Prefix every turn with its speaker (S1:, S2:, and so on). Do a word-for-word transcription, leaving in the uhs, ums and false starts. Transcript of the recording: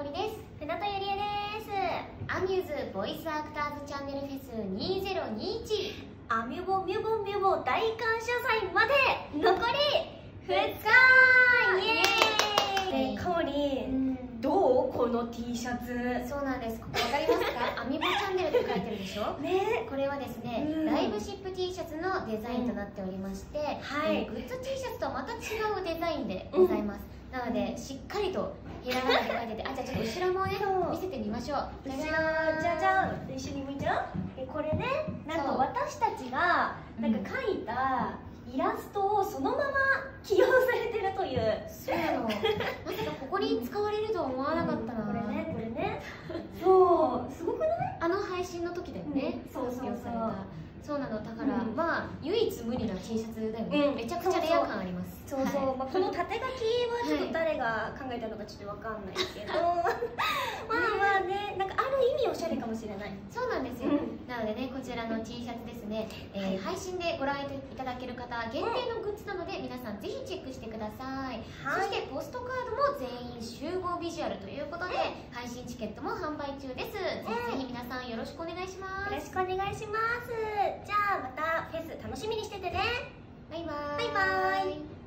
S1: おりです。
S2: 船戸ゆりえです。
S1: アミューズボイスアクターズチャンネルフェスにせんにじゅういち
S2: アミュボミュボミュボ大感謝祭まで残りふつかイエーイ。えー、かおりん、どうこの T シャツ。
S1: そうなんです。ここわかりますか？アミボチャンネルって書いてるでしょ。ね。これはですね、うん、ライブシップ T シャツのデザインとなっておりまして、うん、はい、えー、グッズ T シャツとはまた違うデザインでございます。うん、なのでしっかりとひらがなで書いてて、あ、じゃあちょっと後ろもね見せてみましょう。
S2: 後ろじゃじゃん、一緒に見ちゃう。え、これね、なんと私たちがなんか描いたイラストをそのまま起用されてるという。
S1: そうなの。まさかここに使われるとは思わなかったな。
S2: これね、これね。そう、すごくない？
S1: あの配信の時だよね。
S2: そうそうそう。
S1: そうなの。だから、まあ唯一無二な T シャツだよね。めちゃくちゃレア感あります。
S2: そうそう。まあこの縦書きはちょっと誰が考えたのかちょっとわかんないけど、まあまあね、なんかある意味おしゃれかもしれない。そうなんですよ。なのでね、こちらの T シャツですね、えー、配信でご覧いただける方限定のグッズなので、皆さんぜひチェックしてください。そしてポストカードも全員集合ビジュアルということで、配信チケットも販売中です。ぜひぜひ皆さんよろしくお願いします。 よろしくお願いします。じゃあまたフェス楽しみにしててね。
S1: バイバーイ。
S2: バイバーイ。